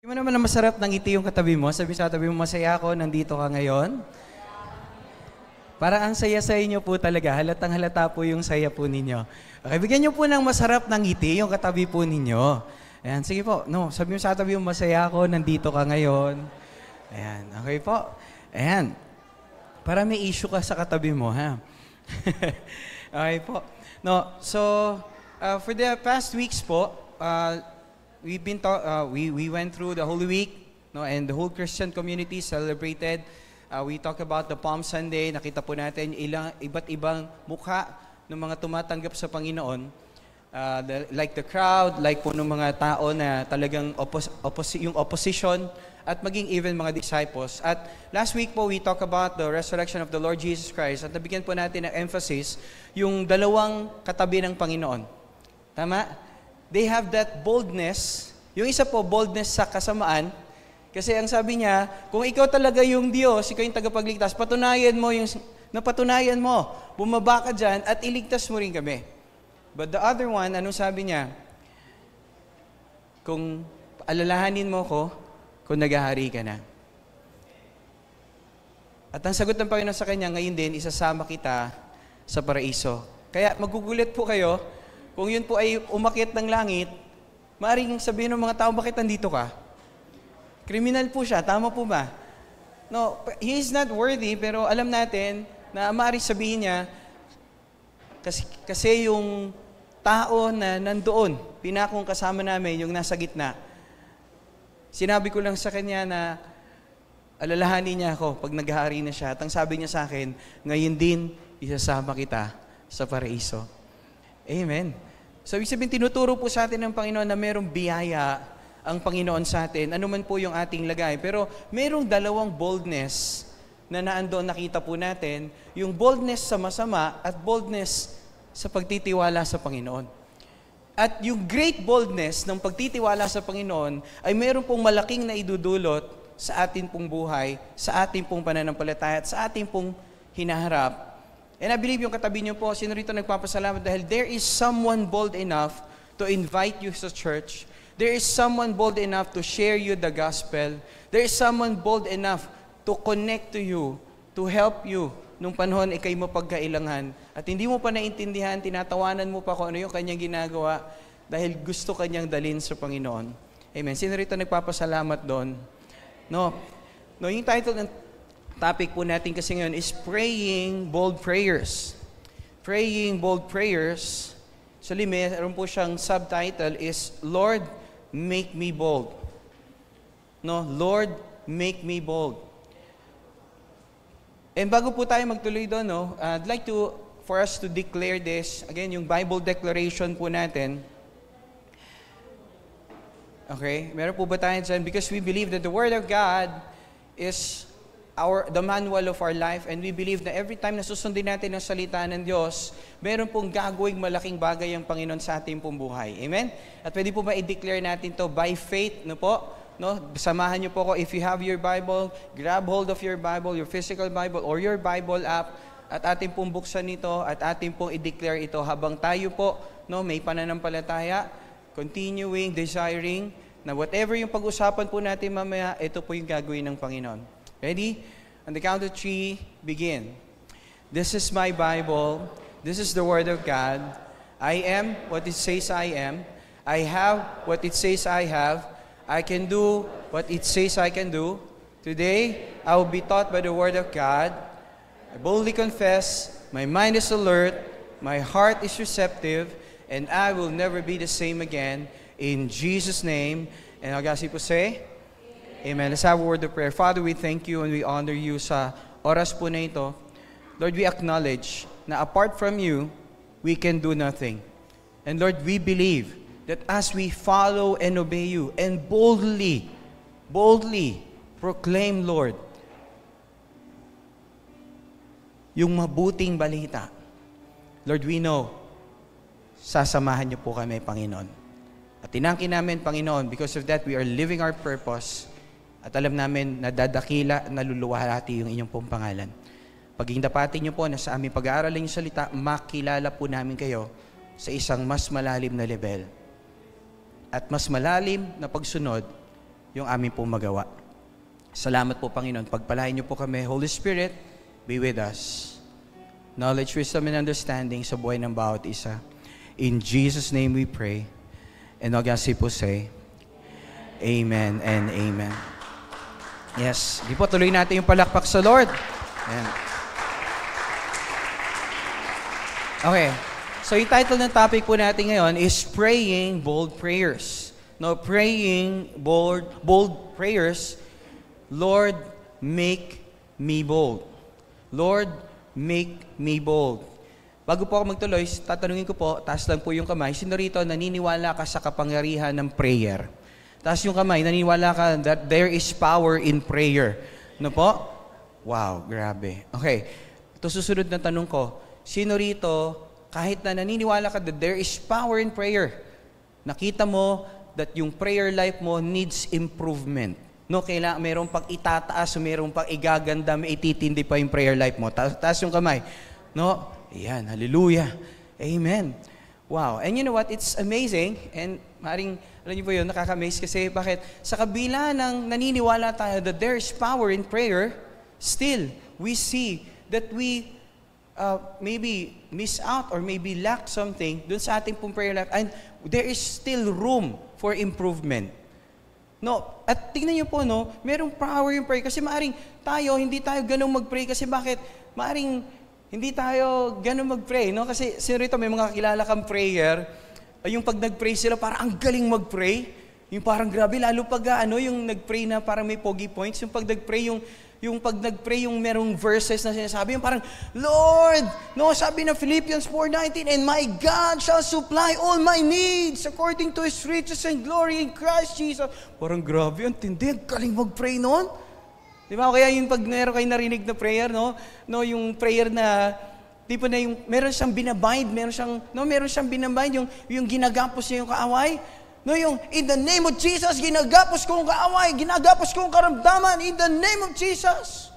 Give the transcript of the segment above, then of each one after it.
Di mo naman na masarap ng ngiti yung katabi mo? Sabi sa katabi mo, masaya ako, nandito ka ngayon. Para ang saya-saya niyo po talaga. Halatang halata po yung saya po ninyo. Okay, bigyan niyo po ng masarap ng ngiti yung katabi po ninyo. Ayan, sige po. No, sabi mo sa katabi mo, masaya ako, nandito ka ngayon. Ayan, okay po. Ayan. Para may issue ka sa katabi mo, ha? Okay po. No, so, for the past weeks po, we went through the Holy Week, no, and the whole Christian community celebrated. We talked about the Palm Sunday. Nakita po natin iba't ibang mukha ng mga tumatanggap sa Panginoon. Like the crowd, like po ng mga tao na talagang yung opposition, at maging even mga disciples. At last week po, we talked about the resurrection of the Lord Jesus Christ. At nabigyan po natin ng emphasis yung dalawang katabi ng Panginoon. Tama? They have that boldness. Yung isa po, boldness sa kasamaan. Kasi ang sabi niya, kung ikaw talaga yung Diyos, ikaw yung tagapagligtas, napatunayan mo, bumaba ka dyan at iligtas mo rin kami. But the other one, anong sabi niya? Kung alalahanin mo ko, kung naghahari ka na. At ang sagot ng Panginoon sa kanya, ngayon din, isasama kita sa paraiso. Kaya magugulat po kayo, kung yun po ay umakyat ng langit, maaaring sabihin ng mga tao, bakit nandito ka? Kriminal po siya, tama po ba? No, he is not worthy, pero alam natin na maaaring sabihin niya, kasi yung tao na nandoon, pinakong kasama namin, yung nasa gitna, sinabi ko lang sa kanya na alalahanin niya ako pag naghahari na siya. At ang sabi niya sa akin, ngayon din, isasama kita sa paraiso. Amen. So, ibig sabihin, tinuturo po sa atin ng Panginoon na mayroong biyaya ang Panginoon sa atin. Ano man po yung ating lagay. Pero mayroong dalawang boldness na naandoon nakita po natin. Yung boldness sa masama at boldness sa pagtitiwala sa Panginoon. At yung great boldness ng pagtitiwala sa Panginoon ay mayroon pong malaking na idudulot sa atin pong buhay, sa ating pong pananampalataya at sa ating pong hinaharap. And I believe yung katabi niyo po, sino rito nagpapasalamat dahil there is someone bold enough to invite you sa church. There is someone bold enough to share you the gospel. There is someone bold enough to connect to you, to help you nung panahon ikay mapagkailangan. At hindi mo pa naintindihan, tinatawanan mo pa kung ano yung kanyang ginagawa dahil gusto kanyang dalhin sa Panginoon. Amen. Sino rito nagpapasalamat doon? No, yung title ng topic po natin kasi ngayon is Praying Bold Prayers. Praying Bold Prayers. So, meron po siyang subtitle is Lord, Make Me Bold. No, Lord, Make Me Bold. And bago po tayo magtuloy doon, no, I'd like for us to declare this. Again, yung Bible declaration po natin. Okay? Meron po ba tayo dyan? Because we believe that the Word of God is the manual of our life, and we believe na every time na susundin natin ang salita ng Diyos, meron pong gagawing malaking bagay ang Panginoon sa ating pong buhay. Amen? At pwede po ba i-declare natin to by faith, no po? No, samahan niyo po ako. If you have your Bible, grab hold of your Bible, your physical Bible, or your Bible app, at ating pong buksan ito, at ating pong i-declare ito habang tayo po, no, may pananampalataya, continuing, desiring, na whatever yung pag-usapan po natin mamaya, ito po yung gagawin ng Panginoon. Ready? On the count of 3, begin. This is my Bible. This is the Word of God. I am what it says I am. I have what it says I have. I can do what it says I can do. Today, I will be taught by the Word of God. I boldly confess, my mind is alert, my heart is receptive, and I will never be the same again. In Jesus' name. And agasi po say, Amen. Let's have a word of prayer. Father, we thank you and we honor you sa oras po na ito. Lord, we acknowledge na apart from you, we can do nothing. And Lord, we believe that as we follow and obey you and boldly proclaim, Lord, yung mabuting balita, Lord, we know, sasamahan niyo po kami, Panginoon. At tinangkin namin, Panginoon, because of that, we are living our purpose at alam namin na dadakila, naluluwalhati yung inyong pong pangalan. Paging dapatin niyo po na sa aming pag-aaral ng salita, makilala po namin kayo sa isang mas malalim na level. At mas malalim na pagsunod yung amin pong magawa. Salamat po, Panginoon. Pagpalain niyo po kami. Holy Spirit, be with us. Knowledge, wisdom, and understanding sa buhay ng bawat isa. In Jesus' name we pray. And all God's people say, Amen and Amen. Yes. Di po, tuloy natin yung palakpak sa Lord. Ayan. Okay. So, yung title ng topic po natin ngayon is Praying Bold Prayers. No, praying bold prayers. Lord, make me bold. Lord, make me bold. Bago po ako magtuloy, tatanungin ko po, taas lang po yung kamay, sino rito naniniwala ka sa kapangyarihan ng prayer? Taas yung kamay, naniniwala ka that there is power in prayer. No po? Wow, grabe. Okay, ito susunod na tanong ko, sino rito, kahit na naniniwala ka that there is power in prayer, nakita mo that yung prayer life mo needs improvement. No, kailangan mayroong pang itataas, mayroong pang igaganda, may ititindi pa yung prayer life mo. Taas yung kamay. No? Ayan, hallelujah. Amen. Wow. And you know what? It's amazing. And maaaring, alam niyo po yun, nakaka-amaze kasi bakit? Sa kabila ng naniniwala tayo that there is power in prayer, still, we see that we maybe miss out or maybe lack something dun sa ating pong prayer life. And there is still room for improvement. No, at tingnan niyo po, no, merong power yung prayer. Kasi maaring tayo, hindi tayo ganun mag-pray. Kasi bakit? Maaring hindi tayo ganun mag-pray, no? Kasi sino rito, may mga kakilala kang prayer, yung pag nag-pray sila, parang ang galing mag-pray. Yung parang grabe, lalo pag yung nag-pray na parang may pogi points. Yung pag nag-pray, yung pag nag-pray, yung merong verses na sinasabi, yung parang, Lord, no, sabi na Philippians 4:19, and my God shall supply all my needs according to His riches and glory in Christ Jesus. Parang grabe, ang tindi, ang galing mag-pray noon. Di ba? Kaya yung pag meron kayo narinig na prayer, no, yung prayer na, tipo na yung, meron siyang binabind, meron siyang binabind, yung ginagapos niya yung kaaway. No, yung, in the name of Jesus, ginagapos kong kaaway, ginagapos kong karamdaman, in the name of Jesus.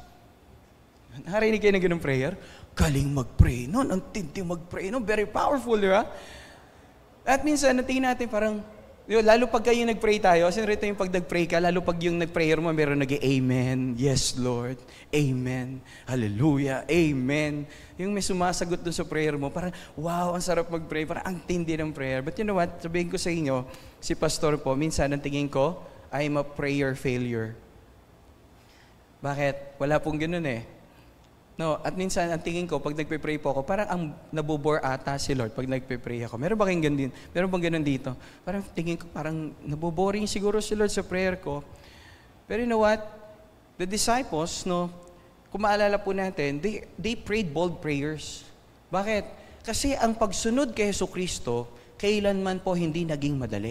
Narinig kayo ng ganung prayer? Galing mag-pray nun, ang tinti mag-pray nun, very powerful, di ba? At minsan, natingin natin parang, lalo pag kayo nag-pray tayo, kasi rito yung pag nag-pray ka, lalo pag yung nag-prayer mo, meron nag-Amen, yes Lord, Amen, Hallelujah, Amen. Yung may sumasagot dun sa prayer mo, parang, wow, ang sarap mag-pray, parang ang tindi ng prayer. But you know what, sabihin ko sa inyo, si pastor po, minsan ang tingin ko, I'm a prayer failure. Bakit? Wala pong ganun eh. No, at minsan ang tingin ko, pag nagpe-pray po ako, parang ang nabobore ata si Lord pag nagpe-pray ako. Meron ba kayong ganun? Meron bang ganun dito? Parang tingin ko, parang naboboring siguro si Lord sa prayer ko. Pero you know what? The disciples, no, kung maalala po natin, they prayed bold prayers. Bakit? Kasi ang pagsunod kay Jesucristo, kailanman po hindi naging madali.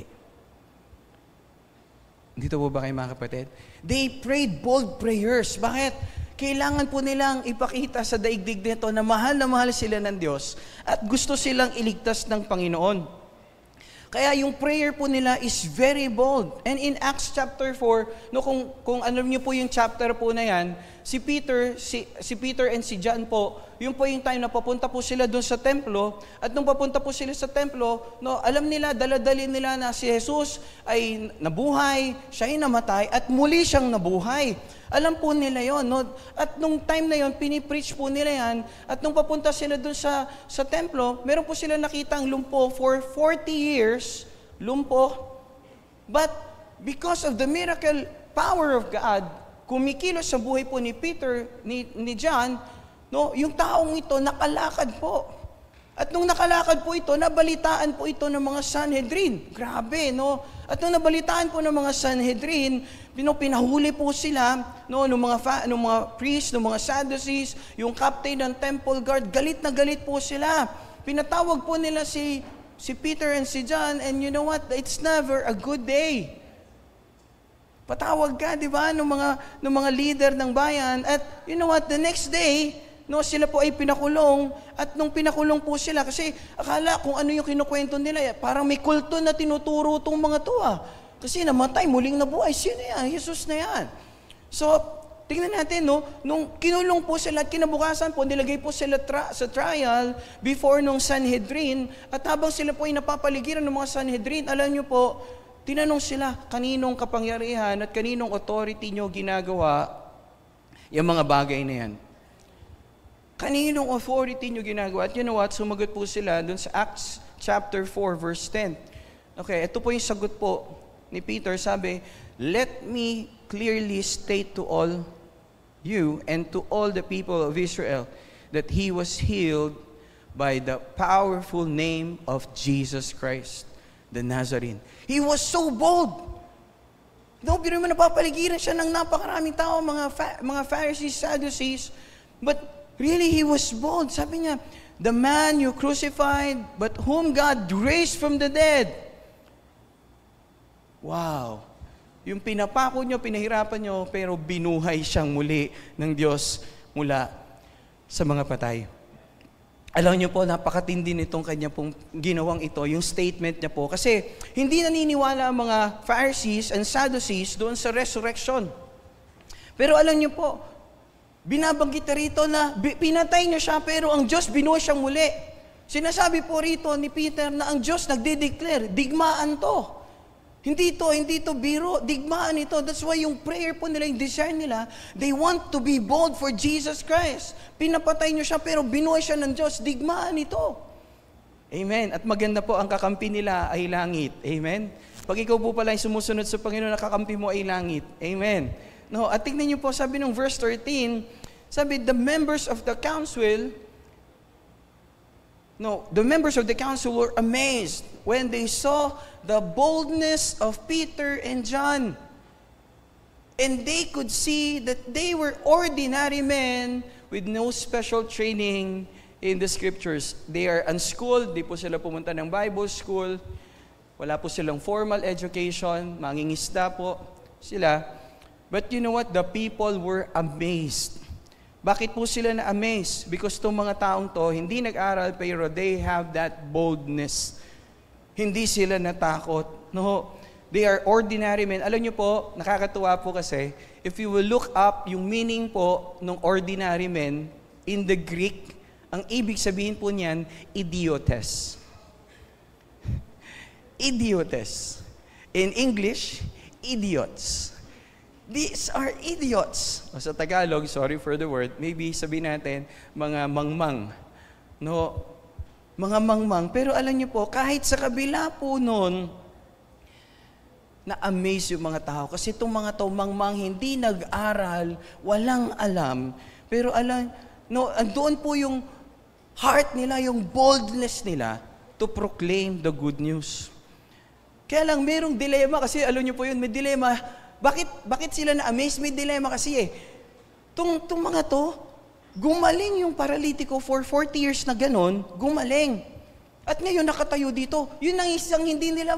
Dito po ba kayo mga kapatid? They prayed bold prayers. Bakit? Kailangan po nilang ipakita sa daigdig nito na mahal sila ng Diyos at gusto silang iligtas ng Panginoon. Kaya yung prayer po nila is very bold. And in Acts chapter 4, no, kung alam niyo po yung chapter po na yan, si Peter and si John po, yun po yung time na papunta po sila doon sa templo, at nung papunta po sila sa templo, no, alam nila, daladali nila na si Jesus ay nabuhay, siya ay namatay, at muli siyang nabuhay. Alam po nila yon, no? At nung time na yon, pinipreach po nila yan, at nung papunta sila doon sa templo, meron po sila nakitang lumpo for 40 years, lumpo. But because of the miracle power of God, kumikilos sa buhay po ni Peter, ni John, no, yung taong ito nakalakad po. At nung nakalakad po ito, nabalitaan po ito ng mga Sanhedrin. Grabe, no? At nung nabalitaan po ng mga Sanhedrin, pinahuli po sila, no, ng mga priests, ng mga Sadducees, yung captain ng temple guard, galit na galit po sila. Pinatawag po nila si Peter and si John, and you know what? It's never a good day. Patawag ka, di ba, ng mga leader ng bayan. At you know what? The next day, no, sila po ay pinakulong, at nung pinakulong po sila, kasi akala kung ano yung kinukwento nila, parang may kulto na tinuturo itong mga to. Kasi namatay, muling nabuhay. Sino yan? Jesus na yan. So, tingnan natin, no, nung kinulong po sila at kinabukasan po, nilagay po sila sa trial before nung Sanhedrin, at habang sila po ay napapaligiran ng mga Sanhedrin, alam nyo po, tinanong sila, kaninong kapangyarihan at kaninong authority nyo ginagawa yung mga bagay na yan? Kaninong authority nyo ginagawa? At you know what? Sumagot po sila dun sa Acts chapter 4, verse 10. Okay, ito po yung sagot po ni Peter. Sabi, let me clearly state to all you and to all the people of Israel that he was healed by the powerful name of Jesus Christ, the Nazarene. He was so bold. No, pero naman napapaligiran siya ng napakaraming tao, mga Pharisees, Sadducees. But really, he was bold. Sabi niya, the man you crucified, but whom God raised from the dead. Wow. Yung pinapako nyo, pinahirapan nyo, pero binuhay siyang muli ng Diyos mula sa mga patay. Alam niyo po, napakatindi nitong kanya pong ginawang ito, yung statement niya po. Kasi hindi naniniwala ang mga Pharisees and Sadducees doon sa resurrection. Pero alam niyo po, binabanggit na rito na pinatay niyo siya, pero ang Diyos binuhay siyang muli. Sinasabi po rito ni Peter na ang Diyos nagde-declare, digmaan to. Hindi to biro, digmaan ito. That's why yung prayer po nila, yung desire nila, they want to be bold for Jesus Christ. Pinapatay nyo siya, pero binuhay siya ng Diyos, digmaan ito. Amen. At maganda po, ang kakampi nila ay langit. Amen. Pag ikaw po pala yung sumusunod sa Panginoon, nakakampi mo ay langit. Amen. No, at tignan nyo po, sabi ng verse 13, sabi, the members of the council were amazed when they saw the boldness of Peter and John. And they could see that they were ordinary men with no special training in the scriptures. They are unschooled, di po sila pumunta ng Bible school, wala po silang formal education, mangingisda po sila. But you know what? The people were amazed. Bakit po sila na-amazed? Because itong mga taong to, hindi nag-aral, pero they have that boldness. Hindi sila natakot. No, they are ordinary men. Alam niyo po, nakakatuwa po kasi, if you will look up yung meaning po ng ordinary men, in the Greek, ang ibig sabihin po niyan, idiotes. Idiotes. In English, idiots. These are idiots. O sa Tagalog, sorry for the word, maybe sabihin natin, mga mangmang. No, mga mangmang. Pero alam niyo po, kahit sa kabila po nun, na-amaze yung mga tao. Kasi itong mga tao, mangmang, hindi nag-aral, walang alam. Pero alam, no, doon po yung heart nila, yung boldness nila to proclaim the good news. Kaya lang, merong dilema kasi, alam niyo po yun, may dilema. Bakit sila na-amaze? May dilema kasi Itong mga to, gumaling yung paralitiko for 40 years na ganon, gumaling. At ngayon nakatayo dito. Yun ang isang hindi nila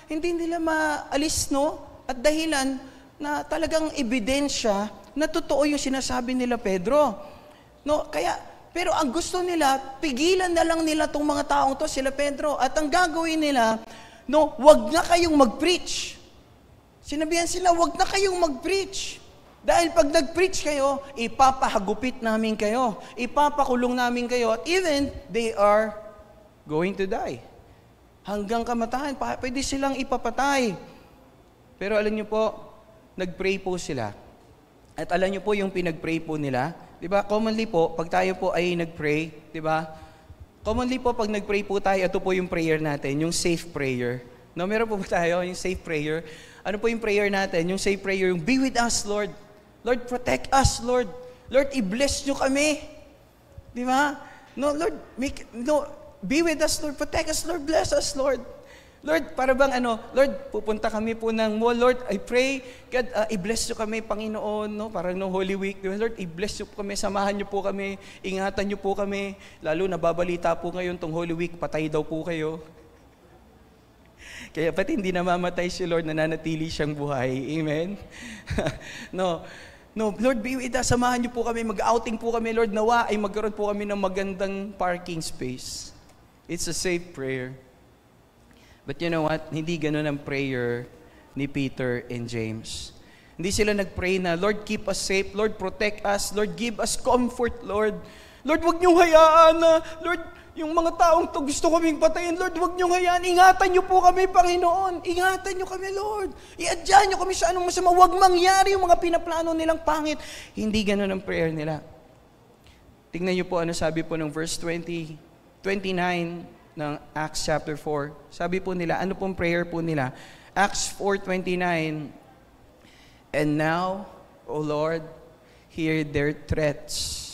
maalis, no? At dahilan na talagang ebidensya na totoo yung sinasabi nila Pedro. No, pero ang gusto nila, pigilan na lang nila tong mga taong to, sila Pedro. At ang gagawin nila, no, wag na kayong mag-preach. Sinabihan sila, wag na kayong mag-preach. Dahil pag nag-preach kayo, ipapahagupit namin kayo. Ipapakulong namin kayo. At even, they are going to die. Hanggang kamatayan, pwede silang ipapatay. Pero alam niyo po, nag-pray po sila. At alam niyo po yung pinag-pray po nila. Diba? Commonly po, pag tayo po ay nag-pray, diba? Commonly po, pag nag-pray po tayo, ito po yung prayer natin, yung safe prayer. No, meron po ba tayo yung safe prayer? Ano po yung prayer natin? Yung safe prayer, yung be with us, Lord. Lord, protect us, Lord. Lord, i-bless nyo kami. Di ba? No, Lord, be with us, Lord. Protect us, Lord. Bless us, Lord. Lord, para bang Lord, pupunta kami po ng mall. Lord, I pray, God, i-bless nyo kami, Panginoon, no? Parang no Holy Week. Lord, i-bless nyo kami, samahan nyo po kami, ingatan nyo po kami. Lalo nababalita po ngayon tong Holy Week, patay daw po kayo. Kaya pati hindi namamatay si Lord, nananatili siyang buhay. Amen? No, Lord, be with us. Samahan niyo po kami. Mag-outing po kami, Lord. Nawa ay magkaroon po kami ng magandang parking space. It's a safe prayer. But you know what? Hindi ganun ang prayer ni Peter and James. Hindi sila nag-pray na, Lord, keep us safe. Lord, protect us. Lord, give us comfort, Lord. Lord, wag niyo hayaan na. Lord, Yung mga taong to gusto kaming patayin, Lord, huwag niyo hayaan. Ingatan niyo po kami, Panginoon. Ingatan niyo kami, Lord. Iadya niyo kami sa anong masama. Huwag mangyari yung mga pinaplano nilang pangit. Hindi ganun ang prayer nila. Tingnan niyo po ano sabi po ng verse 29 ng Acts chapter 4. Sabi po nila, ano pong prayer po nila? Acts 4:29, and now, O Lord, hear their threats.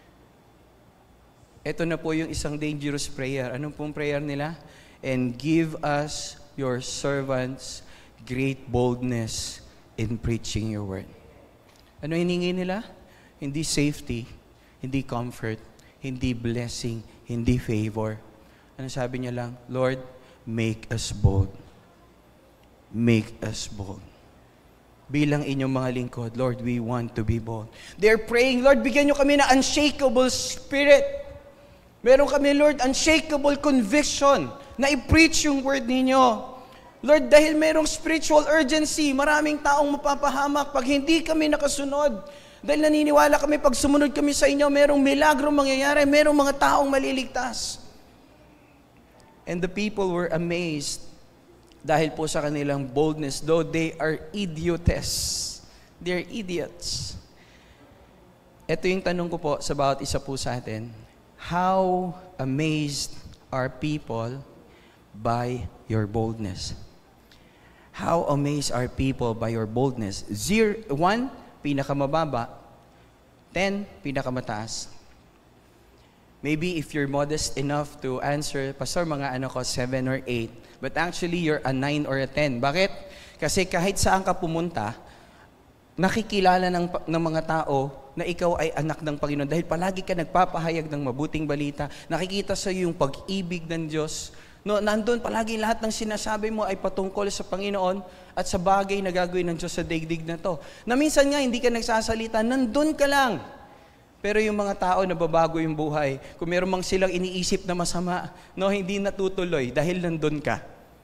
Ito na po yung isang dangerous prayer. Anong pong prayer nila? And give us, your servants, great boldness in preaching your word. Ano hiningi nila? Hindi safety, hindi comfort, hindi blessing, hindi favor. Ano sabi niya lang? Lord, make us bold. Make us bold. Bilang inyong mga lingkod, Lord, we want to be bold. They're praying, Lord, bigyan niyo kami ng unshakable spirit. Meron kami, Lord, unshakable conviction na i-preach yung word ninyo. Lord, dahil merong spiritual urgency, maraming taong mapapahamak pag hindi kami nakasunod. Dahil naniniwala kami, pag sumunod kami sa inyo, merong milagro mangyayari, merong mga taong maliligtas. And the people were amazed dahil po sa kanilang boldness, though they are idiotes. They're idiots. Ito yung tanong ko po sa bawat isa po sa atin. How amazed are people by your boldness? How amazed are people by your boldness? 1, pinakamababa. 10, pinakamataas. Maybe if you're modest enough to answer, Pastor, mga 7 or 8. But actually, you're a 9 or a 10. Bakit? Kasi kahit saan ka pumunta, nakikilala ng mga tao na ikaw ay anak ng Panginoon dahil palagi ka nagpapahayag ng mabuting balita. Nakikita sa iyo yung pag-ibig ng Diyos. No, nandun palagi lahat ng sinasabi mo ay patungkol sa Panginoon at sa bagay na gagawin ng Diyos sa daigdig na to. Na minsan nga hindi ka nagsasalita, nandun ka lang. Pero yung mga tao na babago yung buhay, kung meron mang silang iniisip na masama, no, hindi natutuloy dahil nandun ka.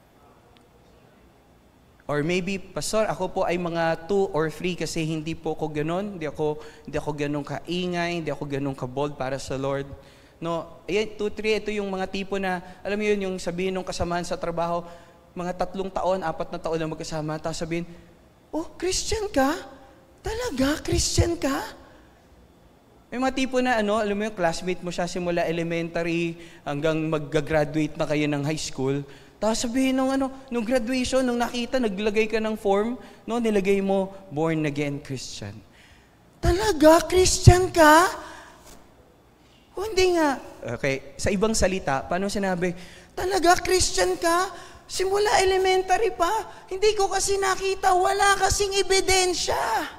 Or maybe, Pastor, ako po ay mga 2 or 3 kasi hindi po ako ganun. Hindi ako ganun kaingay, hindi ako ganun ka-bold para sa Lord. No, ayan, 2, 3, ito yung mga tipo na, alam mo yun, yung sabihin ng kasamahan sa trabaho, mga 3 taon, 4 na taon na magkasama, tapos sabihin, oh, Christian ka? Talaga? Christian ka? May mga tipo na, alam mo yung classmate mo siya simula elementary hanggang mag-graduate na kayo ng high school. Tapos sabihin nung graduation, nung nakita, naglagay ka ng form, no, nilagay mo, born again Christian. Talaga? Christian ka? O hindi nga. Okay, sa ibang salita, paano sinabi, talaga Christian ka? Simula elementary pa, hindi ko kasi nakita, wala kasing ebidensya.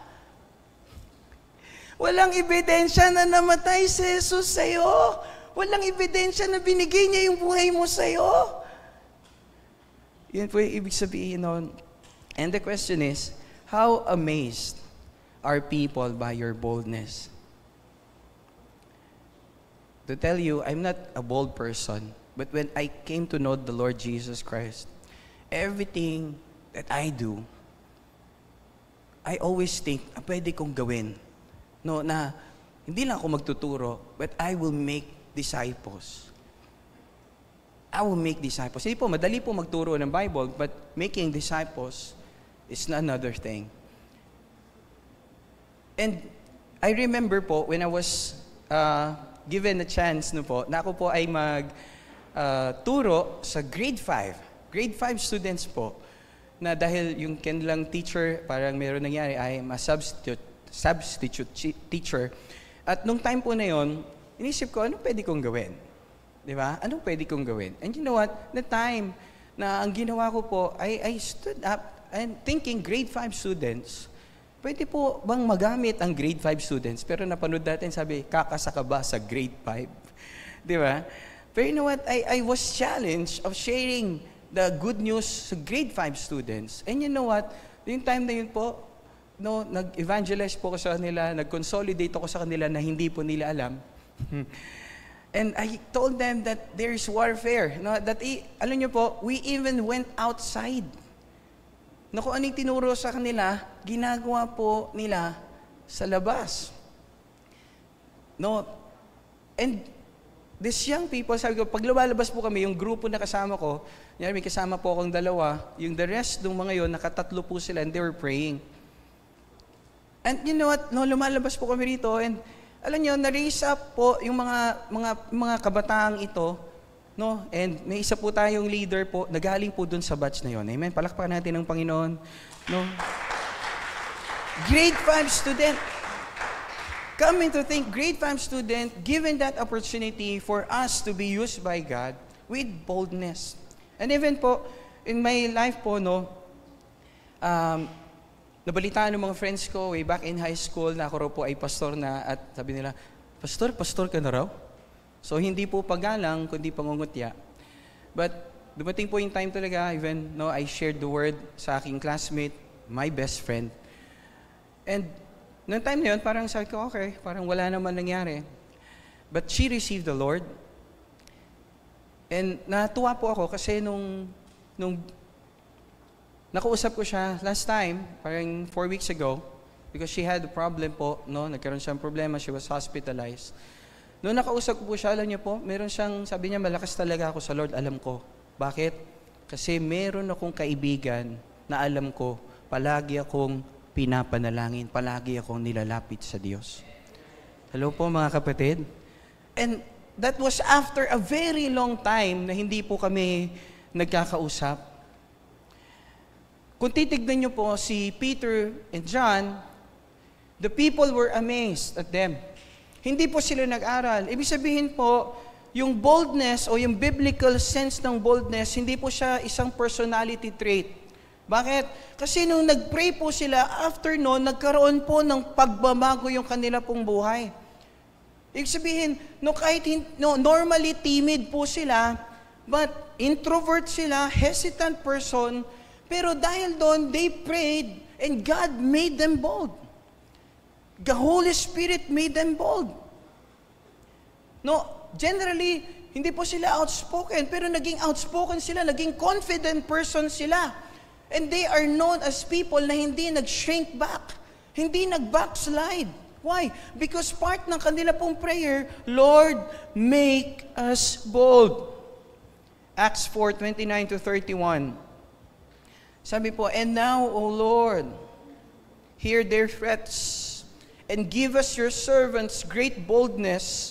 Walang ebidensya na namatay si Jesus sa'yo. Walang ebidensya na binigay niya yung buhay mo sa'yo. Yun po yung ibig sabihin nun. And the question is, how amazed are people by your boldness? To tell you, I'm not a bold person, but when I came to know the Lord Jesus Christ, everything that I do, I always think, pwede kong gawin. No, na hindi lang ako magtuturo, but I will make disciples. I will make disciples. Hindi po, madali po magturo ng Bible, but making disciples is another thing. And I remember po, when I was given a chance na ako po ay turo sa grade 5. Grade 5 students po, na dahil yung kanilang teacher, parang meron nangyari, ay substitute teacher. At nung time po na yon, inisip ko, ano pwede kong gawin? Diba? Anong pwede kong gawin? And you know what? The time na ang ginawa ko po, I stood up and thinking grade 5 students, pwede po bang magamit ang grade 5 students? Pero napanood natin, sabi, kakasa ka ba sa grade 5? Diba? Pero you know what? I was challenged of sharing the good news sa grade 5 students. And you know what? Yung time na yun po, no, nag-evangelize po ko sa kanila, nag-consolidate ako sa kanila na hindi po nila alam. And I told them that there's warfare. No, alam niyo po, we even went outside. No, kung anong tinuro sa kanila, ginagawa po nila sa labas. No, and these young people, sabi ko, pag lumalabas po kami, yung grupo na kasama ko, may kasama po akong dalawa, yung the rest ng mga yon, nakatatlo po sila, and they were praying. And you know what, no, lumalabas po kami rito, and alam nyo, na-raise up po yung mga kabataang ito, no? And may isa po tayong leader po, nagaling po dun sa batch na yon. Amen? Palakpakan natin ang Panginoon. No? Grade 5 student. Coming to think, grade 5 student, given that opportunity for us to be used by God with boldness. And even po, in my life po, no, nabalitaan ng mga friends ko way back in high school na ako raw po ay pastor na at sabi nila, Pastor ka na raw? So hindi po pagalang, kundi pangungutya. But dumating po yung time talaga, even no, I shared the word sa aking classmate, my best friend. And noong time na yun, parang sabi ko, okay, parang wala naman nangyari. But she received the Lord. And natuwa po ako kasi nung nakausap ko siya last time, parang 4 weeks ago, because she had a problem po, no? Nagkaroon siyang problema, she was hospitalized. Noong nakausap ko po siya, alam niyo po, meron siyang, sabi niya, malakas talaga ako sa Lord, alam ko. Bakit? Kasi meron akong kaibigan na alam ko, palagi akong pinapanalangin, palagi akong nilalapit sa Diyos. Hello po mga kapatid. And that was after a very long time na hindi po kami nagkakausap. Kung titignan niyo po si Peter and John, the people were amazed at them. Hindi po sila nag-aral. Ibig sabihin po, yung boldness o yung biblical sense ng boldness, hindi po siya isang personality trait. Bakit? Kasi nung nag-pray po sila, after noon, nagkaroon po ng pagbabago yung kanila pong buhay. Ibig sabihin, normally timid po sila, but introvert sila, hesitant person, pero dahil doon, they prayed and God made them bold. The Holy Spirit made them bold. No, generally, hindi po sila outspoken, pero naging outspoken sila, naging confident person sila. And they are known as people na hindi nag-shrink back, hindi nag-backslide. Why? Because part ng kanila pong prayer, Lord, make us bold. Acts 4:29-31. Sabi po, and now, O Lord, hear their threats, and give us your servants great boldness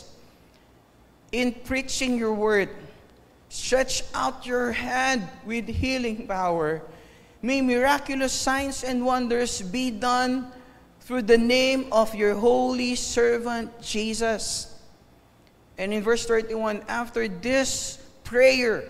in preaching your word. Stretch out your hand with healing power. May miraculous signs and wonders be done through the name of your holy servant, Jesus. And in verse 31, after this prayer,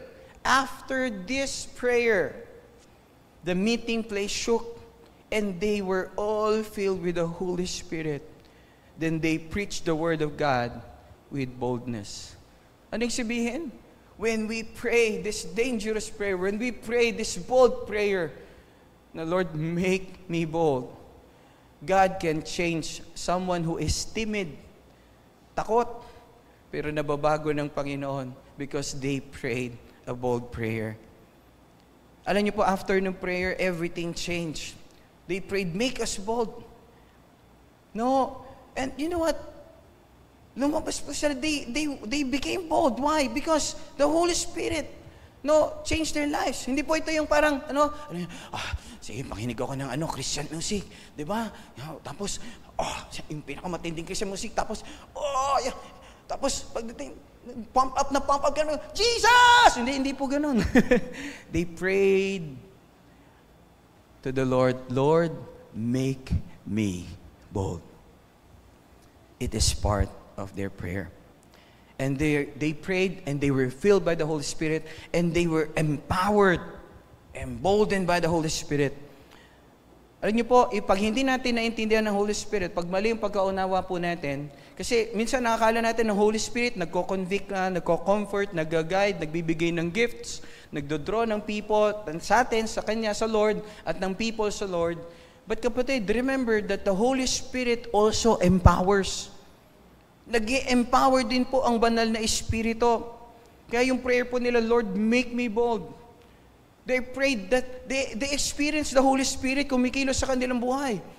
the meeting place shook, and they were all filled with the Holy Spirit. Then they preached the word of God with boldness. Anong sabihin? When we pray this dangerous prayer, when we pray this bold prayer, na Lord, make me bold, God can change someone who is timid, takot, pero nababago ng Panginoon because they prayed a bold prayer. Alam niyo po, after ng prayer, everything changed. They prayed, make us bold. No, and you know what? Lumabas po sila, they became bold. Why? Because the Holy Spirit, changed their lives. Hindi po ito yung parang, sige, makinig ako ng Christian music. Diba? Tapos, yung pinakamatinding Christian music. Tapos, tapos, pagdating, pump up, gano'n, Jesus! Hindi po gano'n. They prayed to the Lord, Lord, make me bold. It is part of their prayer. And they prayed and they were filled by the Holy Spirit and they were empowered, emboldened by the Holy Spirit. Alam niyo po, pag hindi natin naintindihan ng Holy Spirit, pag mali yung pagkaunawa po natin, kasi minsan nakakala natin ng Holy Spirit, nagko-convict na, nagko-comfort, nag-guide, nagbibigay ng gifts, nagdodraw ng people sa atin, sa Kanya, sa Lord, at ng people sa Lord. But kapatid, remember that the Holy Spirit also empowers. Nag-empower din po ang banal na Espiritu. Kaya yung prayer po nila, Lord, make me bold. They prayed that they experienced the Holy Spirit kumikilos sa kanilang buhay.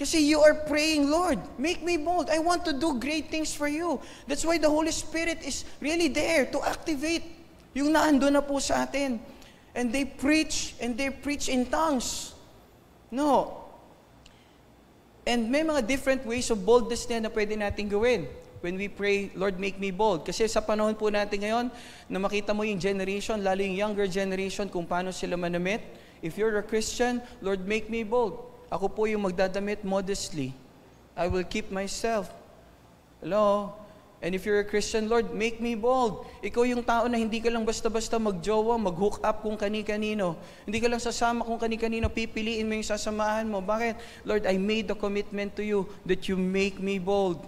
Kasi you are praying, Lord, make me bold. I want to do great things for you. That's why the Holy Spirit is really there to activate yung naando na po sa atin. And they preach in tongues. No. And may mga different ways of boldness na pwede natin gawin. When we pray, Lord, make me bold. Kasi sa panahon po natin ngayon, na makita mo yung generation, lalo yung younger generation, kung paano sila manamit. If you're a Christian, Lord, make me bold. Ako po yung magdadamit modestly. I will keep myself. Hello? And if you're a Christian, Lord, make me bold. Ikaw yung tao na hindi ka lang basta-basta magjowa, mag-hook up kung kani-kanino. Hindi ka lang sasama kung kani-kanino, pipiliin mo yung sasamahan mo. Bakit? Lord, I made the commitment to you that you make me bold.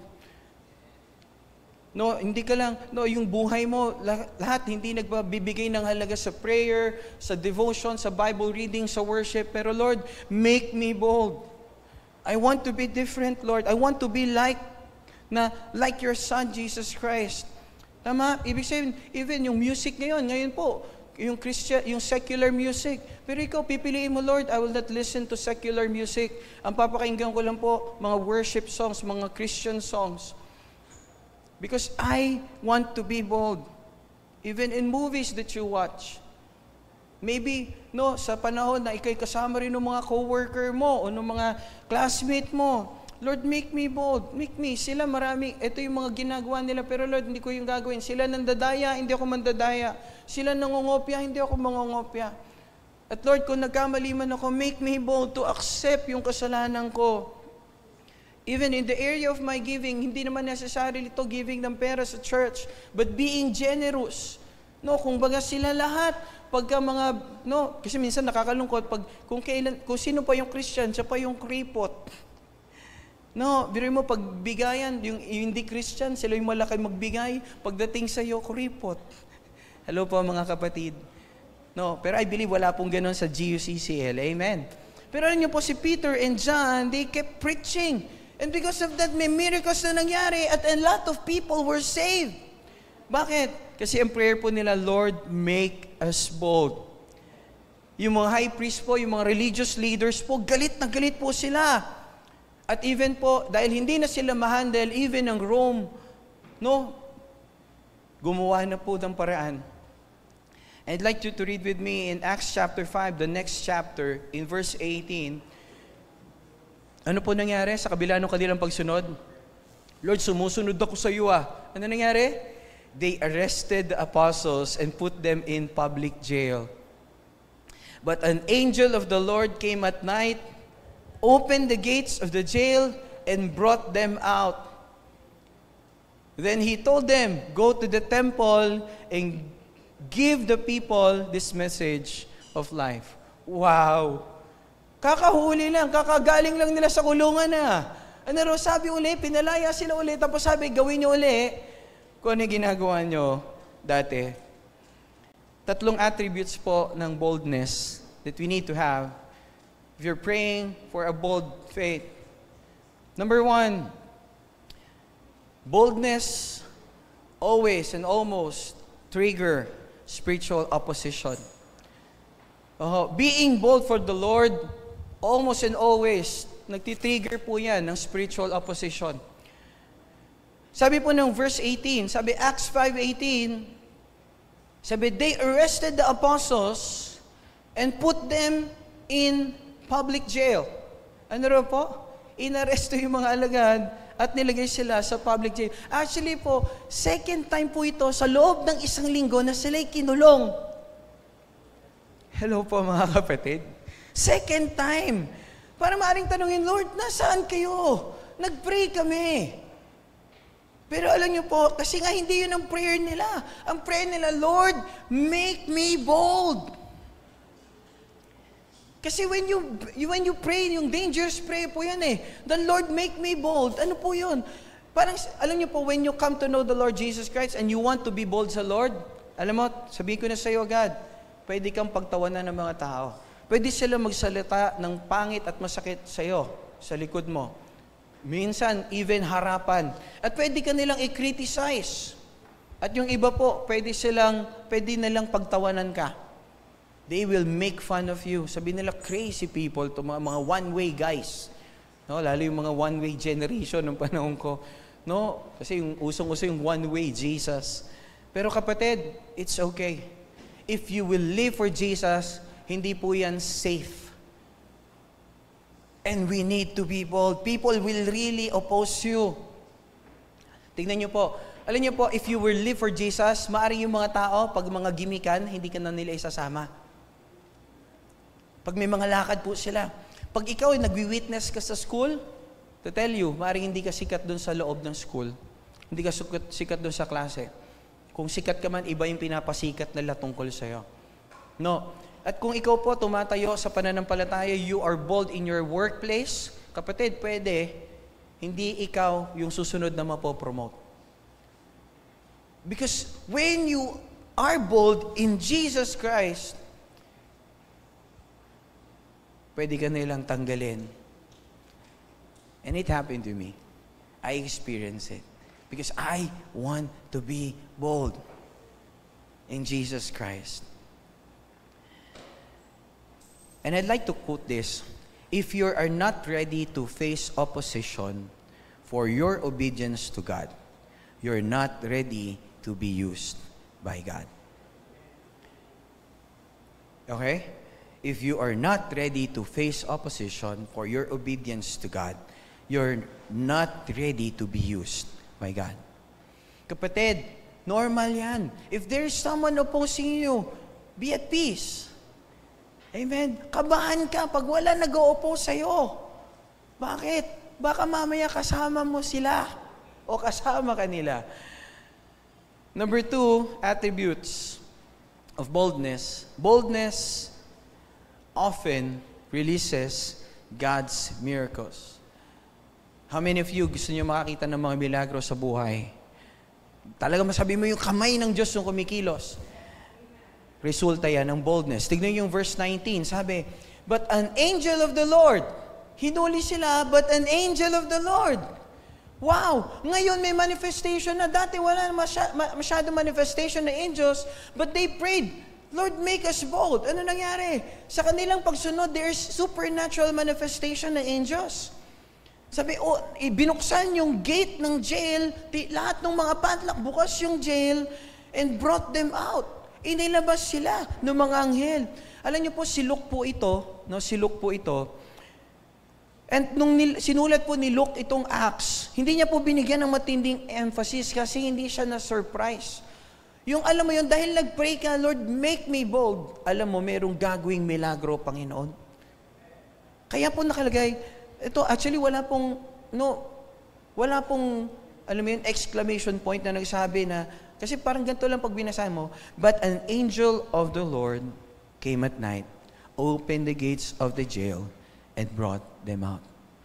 No, hindi ka lang, no, yung buhay mo, lahat hindi nagbibigay ng halaga sa prayer, sa devotion, sa Bible reading, sa worship. Pero Lord, make me bold. I want to be different, Lord. I want to be like your Son, Jesus Christ. Tama? Ibig sabihin, even yung music ngayon po, yung Christian, yung secular music. Pero ikaw, pipiliin mo, Lord, I will not listen to secular music. Ang papakinggan ko lang po, mga worship songs, mga Christian songs. Because I want to be bold. Even in movies that you watch. Maybe, no, sa panahon na ikaw'y kasama rin ng mga co-worker mo o ng mga classmate mo. Lord, make me bold. Make me. Sila marami. Ito yung mga ginagawa nila. Pero Lord, hindi ko yung gagawin. Sila nandadaya, hindi ako mandadaya. Sila nangungopya, hindi ako mangungopya. At Lord, kung nagkamali man ako, make me bold to accept yung kasalanan ko. Even in the area of my giving, hindi naman necessarily to giving ng pera sa church, but being generous. No, kung baga sila lahat, pagka mga, no, kasi minsan nakakalungkot, kung sino pa yung Christian, siya pa yung kripot. No, biro mo, pagbigayan, yung hindi Christian, sila yung malaki magbigay, pagdating sa iyo, kripot. Hello po mga kapatid. No, pero I believe wala pong ganun sa GUCCL. Amen. Pero alam niyo po, si Peter and John, they kept preaching. And because of that, may miracles na nangyari at a lot of people were saved. Bakit? Kasi ang prayer po nila, Lord, make us bold. Yung mga high priest po, yung mga religious leaders po, galit na galit po sila. At even po, dahil hindi na sila ma-handle, even ang Rome, no, gumawa na po ng paraan. I'd like you to read with me in Acts chapter 5, the next chapter, in verse 18. Ano po nangyari sa kabila ng kanilang pagsunod? Lord, sumusunod ako sa iyo ah. Ano nangyari? They arrested the apostles and put them in public jail. But an angel of the Lord came at night, opened the gates of the jail, and brought them out. Then he told them, go to the temple and give the people this message of life. Wow! Kakahuli lang, kakagaling lang nila sa kulungan na. Ano ro, sabi uli, pinalaya sila uli, tapos sabi, gawin nyo uli kung ano ginagawa nyo dati. 3 attributes po ng boldness that we need to have if you're praying for a bold faith. Number 1, boldness always and almost trigger spiritual opposition. Being bold for the Lord, almost and always, nagtitrigger po yan ng spiritual opposition. Sabi po ng verse 18, sabi Acts 5:18, sabi, they arrested the apostles and put them in public jail. Ano rin po? Inaresto yung mga alagad at nilagay sila sa public jail. Actually po, second time po ito sa loob ng 1 linggo na sila'y kinulong. Hello po mga kapatid. Second time. Para maaaring tanungin, Lord, nasaan kayo? Nag-pray kami. Pero alam niyo po, kasi nga hindi yun ang prayer nila. Ang prayer nila, Lord, make me bold. Kasi when you pray, yung dangerous prayer po yan eh. The Lord, make me bold. Ano po yun? Parang, alam niyo po, when you come to know the Lord Jesus Christ and you want to be bold sa Lord, alam mo, sabihin ko na sa iyo agad, pwede kang pagtawanan ng mga tao. Pwede sila magsalita ng pangit at masakit sa iyo, sa likod mo. Minsan, even harapan. At pwede ka nilang i-criticize. At yung iba po, pwede nilang pagtawanan ka. They will make fun of you. Sabi nila, crazy people, to mga one-way guys. No, lalo yung mga one-way generation ng panahon ko. No, kasi yung usong-uso yung one-way Jesus. Pero kapatid, it's okay. If you will live for Jesus, hindi po yan safe. And we need to be bold. People will really oppose you. Tingnan niyo po. Alam niyo po, if you will live for Jesus, maaari yung mga tao, pag mga gimikan, hindi ka na nila isasama. Pag may mga lakad po sila. Pag ikaw ay nagwi-witness ka sa school, to tell you, maaaring hindi ka sikat doon sa loob ng school. Hindi ka sikat doon sa klase. Kung sikat ka man, iba yung pinapasikat nila tungkol sa'yo. No. At kung ikaw po tumatayo sa pananampalataya, you are bold in your workplace, kapatid, pwede, hindi ikaw yung susunod na mapopromote. Because when you are bold in Jesus Christ, pwede ka nilang tanggalin. And it happened to me. I experienced it. Because I want to be bold in Jesus Christ. And I'd like to quote this. If you are not ready to face opposition for your obedience to God, you're not ready to be used by God. Okay? If you are not ready to face opposition for your obedience to God, you're not ready to be used by God. Kapatid, normal yan. If there's someone opposing you, be at peace. Amen? Kabahan ka pag wala nag-o-oppose sa'yo. Bakit? Baka mamaya kasama mo sila o kasama ka nila. Number 2, attributes of boldness. Boldness often releases God's miracles. How many of you gusto niyo makakita ng mga milagro sa buhay? Talaga masabi mo yung kamay ng Diyos yung kumikilos. Resulta yan ng boldness. Tignan yung verse 19. Sabi, but an angel of the Lord. Hinuli sila, but an angel of the Lord. Wow! Ngayon may manifestation na. Dati wala masyado manifestation na angels, but they prayed, Lord, make us bold. Ano nangyari? Sa kanilang pagsunod, there's supernatural manifestation na angels. Sabi, binuksan yung gate ng jail, lahat ng mga padlock, bukas yung jail, and brought them out. Inilabas sila ng mga anghel. Alam niyo po, si Luke po ito, no? Si Luke po ito. And nung sinulat po ni Luke itong Acts, hindi niya po binigyan ng matinding emphasis kasi hindi siya na-surprise. Yung alam mo yun, dahil nag-pray ka, Lord, make me bold. Alam mo, merong gagawing milagro, Panginoon. Kaya po nakalagay, ito actually wala pong, alam mo yun, exclamation point na nagsabi na, kasi parang ganito lang pag binasa mo, but an angel of the Lord came at night, opened the gates of the jail, and brought them out.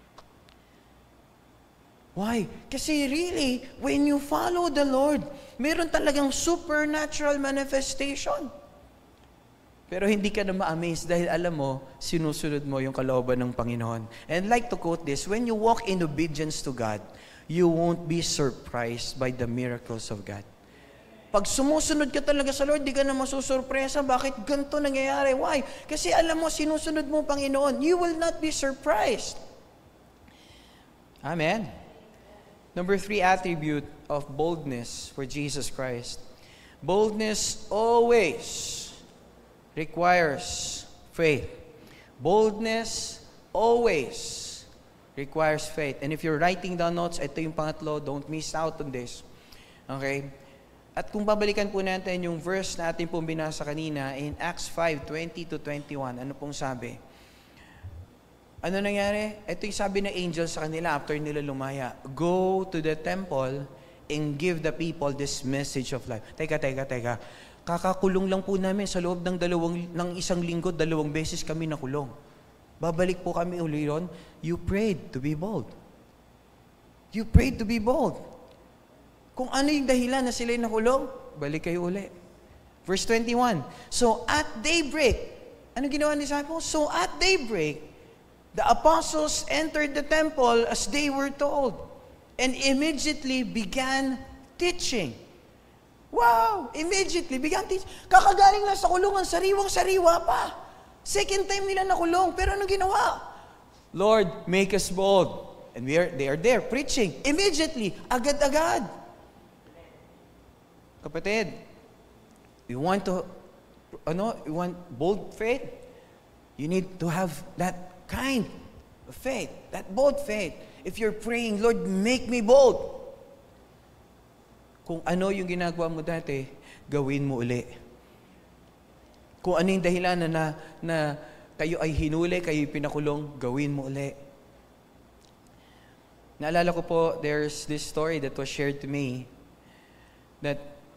Why? Kasi really, when you follow the Lord, meron talagang supernatural manifestation. Pero hindi ka na ma-amaze dahil alam mo, sinusunod mo yung kalooban ng Panginoon. And like to quote this, when you walk in obedience to God, you won't be surprised by the miracles of God. Pag sumusunod ka talaga sa Lord, di ka na masusurpresa. Bakit ganito nangyayari? Why? Kasi alam mo, sinusunod mo, Panginoon. You will not be surprised. Amen. Number 3 attribute of boldness for Jesus Christ. Boldness always requires faith. Boldness always requires faith. And if you're writing down notes, ito yung pangatlo, don't miss out on this. Okay? At kung babalikan po natin yung verse na ating pong binasa kanina in Acts 5:20-21, ano pong sabi? Ano nangyari? Ito yung sabi ng angel sa kanila after nila lumaya. Go to the temple and give the people this message of life. Teka. Kakakulong lang po namin sa loob ng isang linggo, 2 beses kami nakulong. Babalik po kami uli ron. You prayed to be bold. You prayed to be bold. Kung ano yung dahilan na sila nakulong, balik kayo uli. Verse 21. So at daybreak, ano ginawa ni disciples? So at daybreak, the apostles entered the temple as they were told, and immediately began teaching. Wow! Immediately began teaching. Kakagaling na sa kulungan, sariwang-sariwa pa. Second time nila nakulong, pero ano ginawa? Lord, make us bold. And they are there preaching. Immediately, agad-agad. Kapatid, we want bold faith? You need to have that kind of faith, that bold faith. If you're praying, Lord, make me bold. Kung ano yung ginagawa mo dati, gawin mo uli. Kung ano yung dahilan na kayo ay hinuli, kayo pinakulong, gawin mo uli. Naalala ko po, there's this story that was shared to me that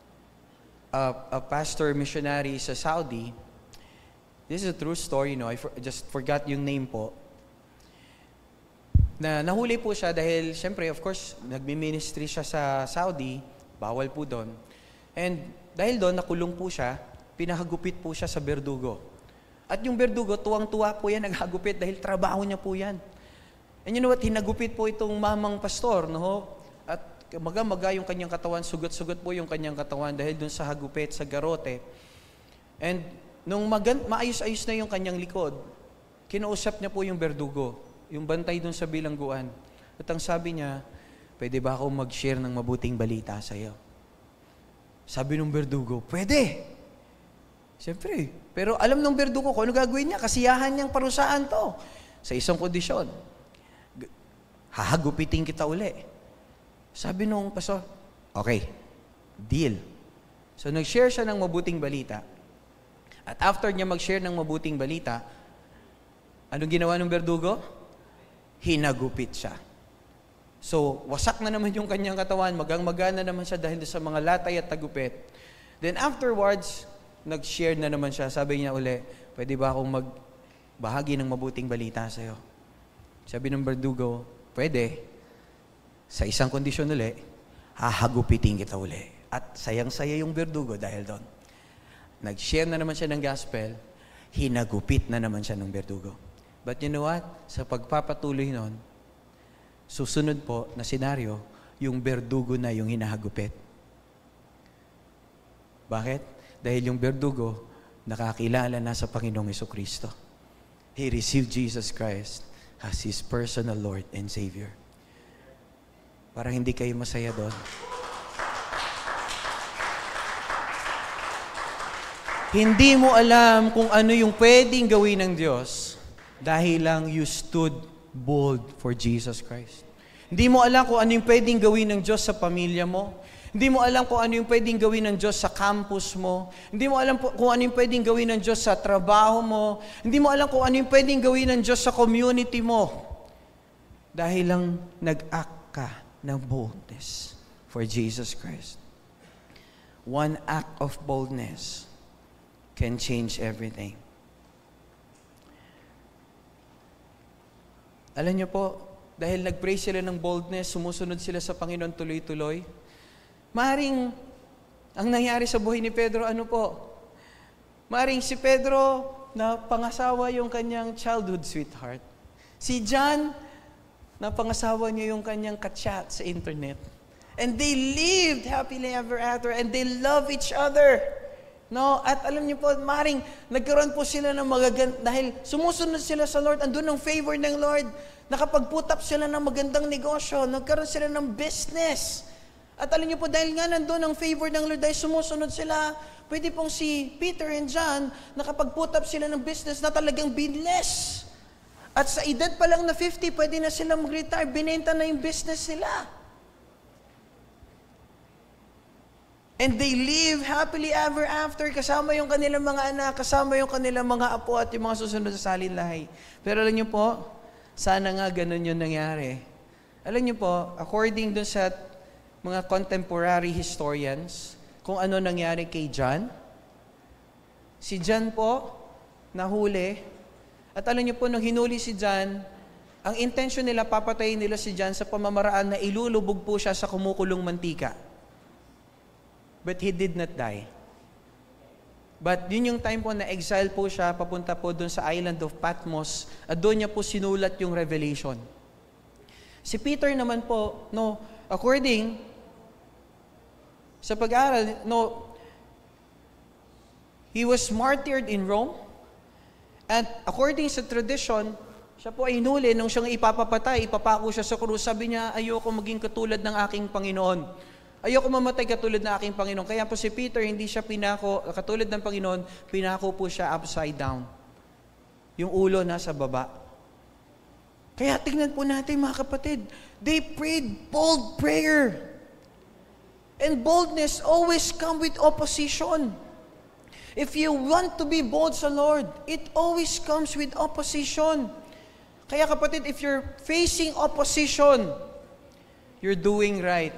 a pastor missionary sa Saudi, this is a true story, I just forgot yung name po, na nahuli po siya dahil, syempre, of course, nagmi-ministry siya sa Saudi, bawal po doon. And dahil doon, nakulong po siya, pinahagupit po siya sa berdugo. At yung berdugo, tuwang-tuwa po yan, naghagupit dahil trabaho niya po yan. And you know what, hinagupit po itong mamang pastor, At maga-maga yung kanyang katawan, sugat-sugat po yung kanyang katawan dahil dun sa hagupit, sa garote. And nung maayos-ayos na yung kanyang likod, kinausap niya po yung berdugo, yung bantay dun sa bilangguan. At ang sabi niya, pwede ba ako mag-share ng mabuting balita sa iyo? Sabi ng berdugo, pwede. Siyempre, pero alam ng berdugo kung ano gagawin niya, kasiyahan niyang parusaan to. Sa isang kondisyon, hahagupitin kita uli. Sabi nung pastor, okay, deal. So nag-share siya ng mabuting balita. At after niya mag-share ng mabuting balita, anong ginawa ng berdugo? Hinagupit siya. So, wasak na naman yung kanyang katawan, magang-magana naman siya dahil sa mga latay at tagupit. Then afterwards, nag-share na naman siya. Sabi niya uli, pwede ba akong magbahagi ng mabuting balita sa iyo? Sabi ng berdugo, pwede. Sa isang kondisyon uli, hahagupitin kita uli. At sayang-saya yung berdugo dahil doon. Nag-share na naman siya ng gospel, hinagupit na naman siya ng berdugo. But you know what? Sa pagpapatuloy nun, susunod po na senaryo, yung berdugo na yung hinahagupit. Bakit? Dahil yung berdugo, nakakilala na sa Panginoong Jesucristo. He received Jesus Christ as His personal Lord and Savior. Parang hindi kayo masaya doon. Hindi mo alam kung ano yung pwedeng gawin ng Diyos dahil lang you stood bold for Jesus Christ. Hindi mo alam kung ano yung pwedeng gawin ng Diyos sa pamilya mo. Hindi mo alam kung ano yung pwedeng gawin ng Diyos sa campus mo. Hindi mo alam kung ano yung pwedeng gawin ng Diyos sa trabaho mo. Hindi mo alam kung ano yung pwedeng gawin ng Diyos sa community mo. Dahil lang nag-act ka ng boldness for Jesus Christ. One act of boldness can change everything. Alam niyo po, dahil nag-pray sila ng boldness, sumusunod sila sa Panginoon tuloy-tuloy, maring ang nangyari sa buhay ni Pedro, ano po? Maring si Pedro na pangasawa yung kanyang childhood sweetheart. Si John, na pangasawa niya yung kanyang kachat sa internet. And they lived happily ever after and they love each other. No, at alam niyo po, maring nagkaroon po sila ng dahil sumusunod sila sa Lord, andun ang favor ng Lord, nakapag-put up sila ng magandang negosyo, nagkaroon sila ng business. At alam niyo po, dahil nga nandun ang favor ng Lord, dahil sumusunod sila, pwede pong si Peter and John, nakapag-put up sila ng business na talagang binless. At sa edad pa lang na 50, pwede na sila mag-retire, binenta na yung business nila. And they live happily ever after, kasama yung kanilang mga anak, kasama yung kanilang mga apo at yung mga susunod sa salinlahi. Pero alam niyo po, sana nga ganun yung nangyari. Alam niyo po, according dun sa mga contemporary historians, kung ano nangyari kay John, si John po, nahuli. At alam niyo po, nung hinuli si John, ang intention nila, papatayin nila si John sa pamamaraan na ilulubog po siya sa kumukulong mantika. But he did not die. But yun yung time po na exile po siya, papunta po doon sa island of Patmos, at doon niya po sinulat yung Revelation. Si Peter naman po, according sa pag-aaral, he was martyred in Rome, and according sa tradition, Siya po ay hinuli nung siyang ipapapatay, ipapako siya sa krus. Sabi niya, ayoko maging katulad ng aking Panginoon. Ayoko mamatay katulad ng aking Panginoon. Kaya po si Peter, hindi siya pinako, katulad ng Panginoon, pinako po siya upside down. Yung ulo nasa baba. Kaya tingnan po natin mga kapatid, they prayed bold prayer. And boldness always comes with opposition. If you want to be bold sa Lord, it always comes with opposition. Kaya kapatid, if you're facing opposition, you're doing right.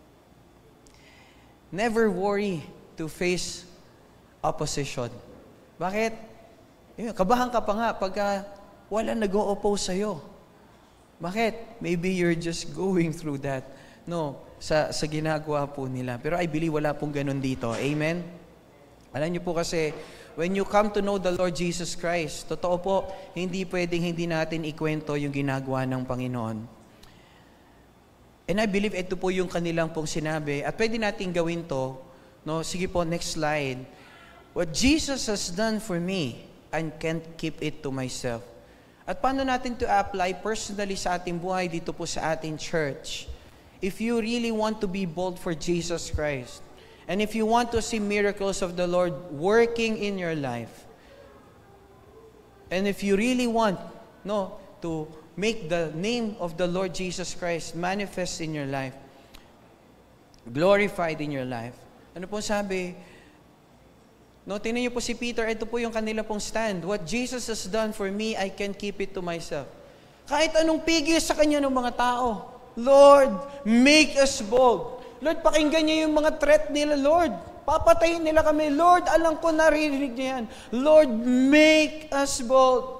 Never worry to face opposition. Bakit? Kabahan ka pa nga pagka wala nag-o-oppose sa'yo. Bakit? Maybe you're just going through that. No, sa ginagawa po nila. Pero I believe wala pong ganun dito. Amen? Alam niyo po kasi, when you come to know the Lord Jesus Christ, totoo po, hindi pwedeng hindi natin ikwento yung ginagawa ng Panginoon. And I believe ito po yung kanilang pong sinabi. At pwede natin gawin to. No? Sige po, next slide. What Jesus has done for me, I can't keep it to myself. At paano natin to apply personally sa ating buhay dito po sa ating church? If you really want to be bold for Jesus Christ, and if you want to see miracles of the Lord working in your life, and if you really want to make the name of the Lord Jesus Christ manifest in your life, glorified in your life. Ano po sabi? Tingnan niyo po si Peter, ito po yung kanila pong stand. What Jesus has done for me, I can keep it to myself. Kahit anong pigil sa kanya ng mga tao, Lord, make us bold. Lord, pakinggan niya yung mga threat nila, Lord. Papatayin nila kami. Lord, alam ko naririnig niya yan. Lord, make us bold.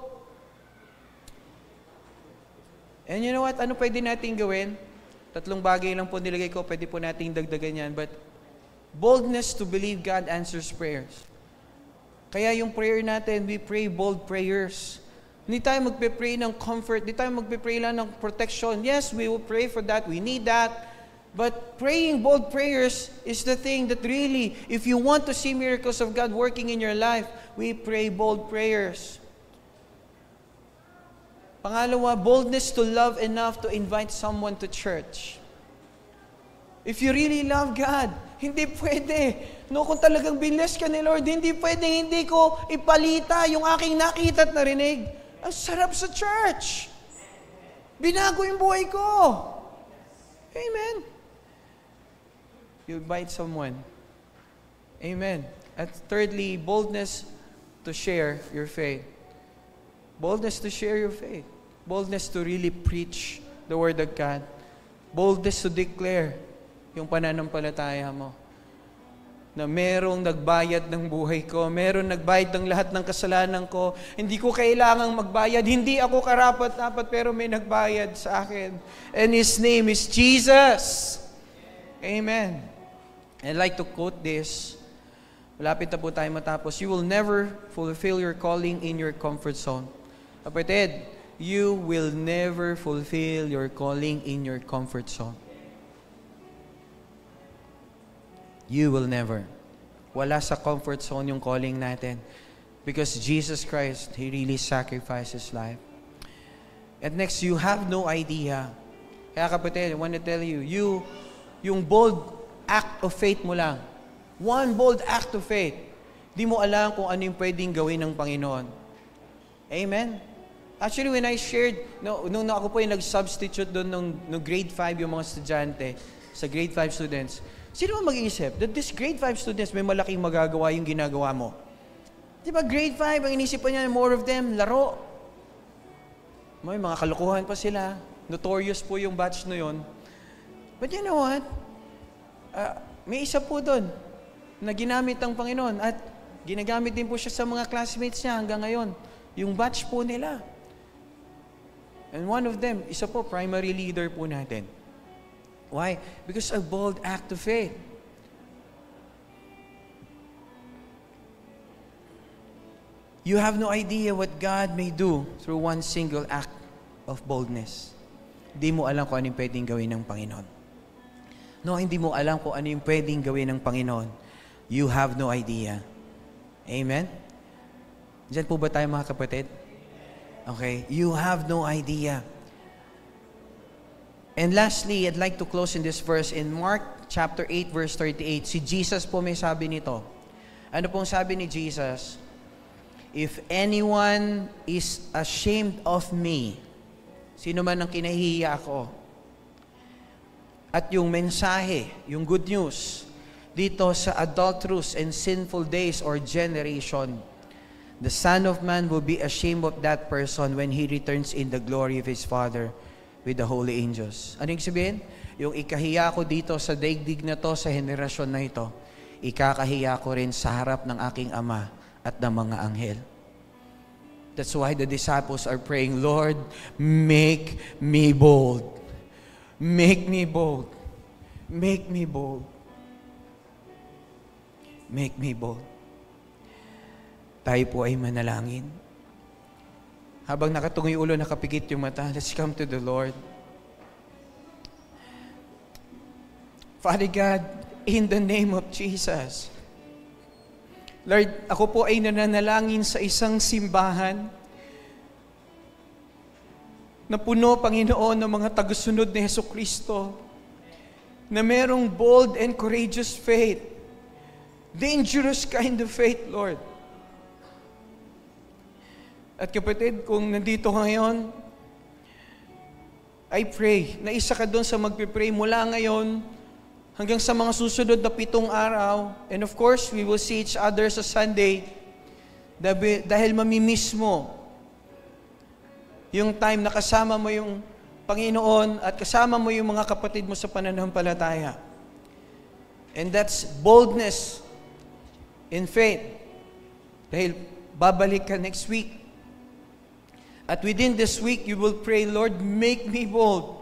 And you know what? Ano pwede natin gawin? 3 bagay lang po nilagay ko. Pwede po natin dagdagan yan. But boldness to believe God answers prayers. Kaya yung prayer natin, we pray bold prayers. Hindi tayo magpe-pray ng comfort. Hindi tayo magpe-pray lang ng protection. Yes, we will pray for that. We need that. But praying bold prayers is the thing that really, if you want to see miracles of God working in your life, we pray bold prayers. Pangalawa, boldness to love enough to invite someone to church. If you really love God, hindi pwede. Kung talagang binless ka ni Lord, hindi pwede hindi ko ipalita yung aking nakita at narinig. Ang sarap sa church. Binago yung buhay ko. Amen. You invite someone. Amen. At thirdly, boldness to share your faith. Boldness to share your faith. Boldness to really preach the Word of God. Boldness to declare yung pananampalataya mo. Na merong nagbayad ng buhay ko, merong nagbayad ng lahat ng kasalanan ko, hindi ko kailangang magbayad, hindi ako karapat-dapat, pero may nagbayad sa akin. And His name is Jesus. Amen. I'd like to quote this. Malapit na po tayo matapos. You will never fulfill your calling in your comfort zone. Kapatid, you will never fulfill your calling in your comfort zone. You will never. Wala sa comfort zone yung calling natin. Because Jesus Christ, He really sacrificed His life. And next, you have no idea. Kaya kapatid, I want to tell you, yung bold act of faith mo lang. One bold act of faith. Di mo alam kung ano yung pwedeng gawin ng Panginoon. Amen? Actually, when I shared, nung ako po yung nag-substitute doon nung grade 5 yung mga estudyante, sa grade 5 students, sino mo mag-iisip that this grade 5 students may malaking magagawa yung ginagawa mo? Di ba grade 5, ang inisip pa niya, more of them, laro. May mga kalokohan pa sila. Notorious po yung batch na yun. But you know what? May isa po doon na ginamit ng Panginoon at ginagamit din po siya sa mga classmates niya hanggang ngayon. Yung batch po nila. And one of them, isa po, primary leader po natin. Why? Because a bold act of faith. You have no idea what God may do through one single act of boldness. Hindi mo alam kung ano yung pwedeng gawin ng Panginoon. Hindi mo alam kung ano yung pwedeng gawin ng Panginoon. You have no idea. Amen? Diyan po ba tayo mga kapatid? Okay? You have no idea. And lastly, I'd like to close in this verse in Mark chapter 8 verse 38. Si Jesus po may sabi nito. Ano pong sabi ni Jesus? If anyone is ashamed of me, sino man ang kinahihiya ko, at yung mensahe, yung good news, dito sa adulterous and sinful days or generation, the Son of Man will be ashamed of that person when He returns in the glory of His Father with the holy angels. Ano yung sabihin? Yung ikahiya ko dito sa daigdig na to, sa henerasyon na ito, ikakahiya ko rin sa harap ng aking Ama at ng mga anghel. That's why the disciples are praying, Lord, make me bold. Make me bold. Make me bold. Make me bold. Tayo po ay manalangin. Habang nakatungo yung ulo, nakapikit yung mata, let's come to the Lord. Father God, in the name of Jesus, Lord, ako po ay nananalangin sa isang simbahan na puno, Panginoon, ng mga tagasunod ni Jesucristo, na merong bold and courageous faith, dangerous kind of faith, Lord. At kapatid, kung nandito ngayon, I pray na isa ka doon sa magpipray mula ngayon hanggang sa mga susunod na 7 araw. And of course, we will see each other sa Sunday dahil mamimiss mo yung time na kasama mo yung Panginoon at kasama mo yung mga kapatid mo sa pananampalataya. And that's boldness in faith. Dahil babalik ka next week. At within this week, you will pray, Lord, make me bold.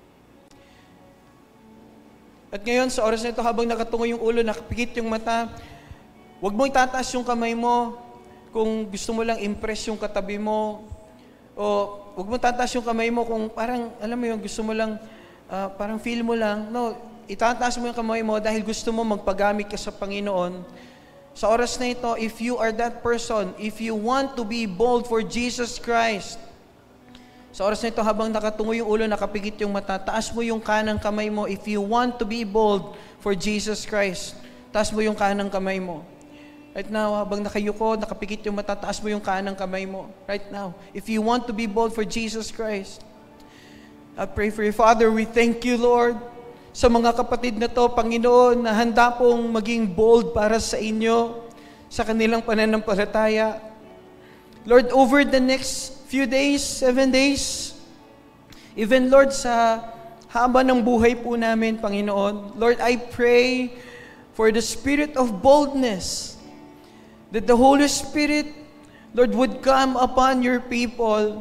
At ngayon, sa oras na ito, habang nakatungo yung ulo, nakapikit yung mata, huwag mo itataas yung kamay mo kung gusto mo lang impress yung katabi mo. O huwag mo tataas yung kamay mo kung parang, alam mo yung gusto mo lang, parang feel mo lang. No, itataas mo yung kamay mo dahil gusto mo magpagamit ka sa Panginoon. Sa oras na ito, if you are that person, if you want to be bold for Jesus Christ, sa oras na ito, habang nakatungo yung ulo, nakapikit yung mata, taas mo yung kanang kamay mo. If you want to be bold for Jesus Christ, taas mo yung kanang kamay mo. Right now, habang nakayuko, nakapikit yung mata, taas mo yung kanang kamay mo. Right now, if you want to be bold for Jesus Christ, I pray for you. Father, we thank you, Lord, sa mga kapatid na to, Panginoon, na handa pong maging bold para sa inyo, sa kanilang pananampalataya. Lord, over the next few days, 7 days, even Lord, sa haba ng buhay po namin, Panginoon, Lord, I pray for the spirit of boldness, that the Holy Spirit, Lord, would come upon your people.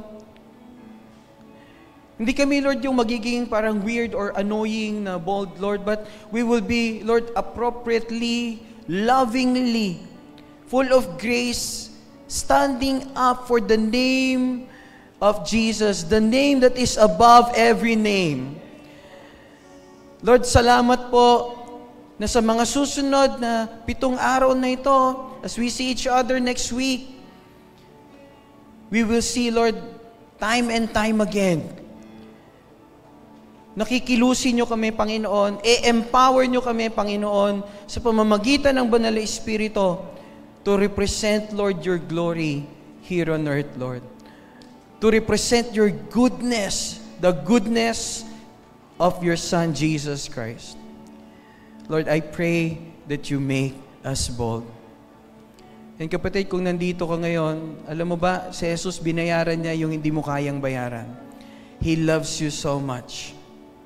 Hindi kami, Lord, yung magiging parang weird or annoying na bold, Lord, but we will be, Lord, appropriately, lovingly, full of grace, standing up for the name of Jesus, the name that is above every name. Lord, salamat po na sa mga susunod na 7 araw na ito, as we see each other next week, we will see, Lord, time and time again, nakikilusin nyo kami, Panginoon, e-empower nyo kami, Panginoon, sa pamamagitan ng Banal na Espiritu to represent, Lord, your glory here on earth, Lord. To represent your goodness, the goodness of your Son, Jesus Christ. Lord, I pray that you make us bold. And kapatid, kung nandito ka ngayon, alam mo ba, si Jesus, binayaran niya yung hindi mo kayang bayaran. He loves you so much.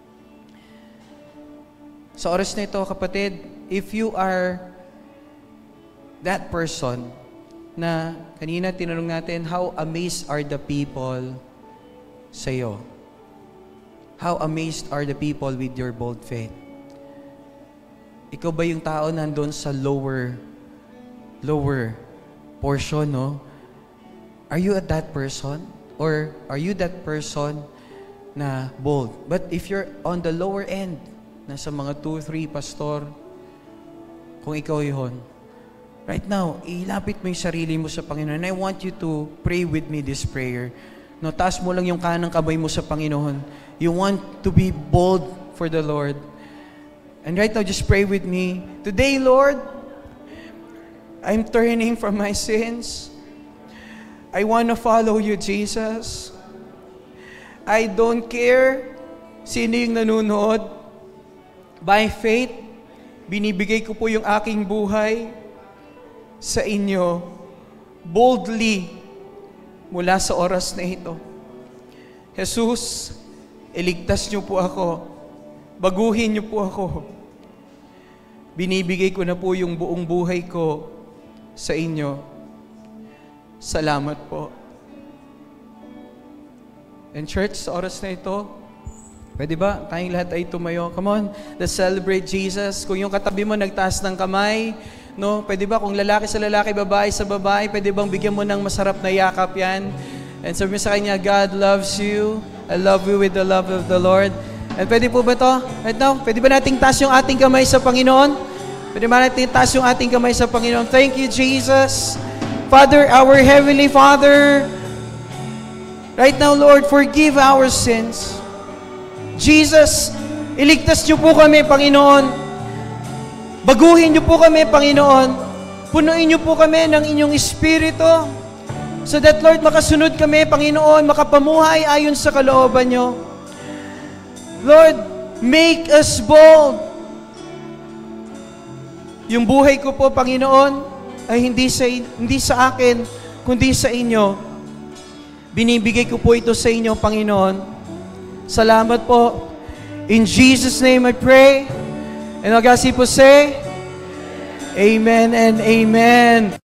Sa oras na ito, kapatid, if you are that person na kanina tinanong natin, how amazed are the people sa'yo? How amazed are the people with your bold faith? Ikaw ba yung tao nandun sa lower portion, no? Are you that person? Or are you that person na bold? But if you're on the lower end, nasa mga 2, 3, pastor, kung ikaw yun, right now, ilapit mo yung sarili mo sa Panginoon. And I want you to pray with me this prayer. No, taas mo lang yung kanang kamay mo sa Panginoon. You want to be bold for the Lord. And right now, just pray with me. Today, Lord, I'm turning from my sins. I want to follow you, Jesus. I don't care sino yung nanonood. By faith, binibigay ko po yung aking buhay sa inyo boldly mula sa oras na ito. Jesus, iligtas niyo po ako. Baguhin niyo po ako. Binibigay ko na po yung buong buhay ko sa inyo. Salamat po. And church, sa oras na ito, pwede ba? Tayong lahat ay tumayo. Come on, let's celebrate Jesus. Kung yung katabi mo nagtaas ng kamay, no? Pwede ba? Kung lalaki sa lalaki, babae sa babae, pwede bang bigyan mo ng masarap na yakap yan? And sabi mo sa kanya, God loves you. I love you with the love of the Lord. And pwede po ba to? Right now, pwede ba nating taas yung ating kamay sa Panginoon? Pwede ba nating taas yung ating kamay sa Panginoon? Thank you, Jesus. Father, our Heavenly Father, right now, Lord, forgive our sins. Jesus, iligtas niyo po kami, Panginoon. Baguhin niyo po kami, Panginoon. Punuin niyo po kami ng inyong Espiritu. So that, Lord, makasunod kami, Panginoon, makapamuhay ayon sa kalooban niyo. Lord, make us bold. Yung buhay ko po, Panginoon, ay hindi sa akin, kundi sa inyo. Binibigay ko po ito sa inyo, Panginoon. Salamat po. In Jesus' name I pray. And all God's people say, Amen and Amen.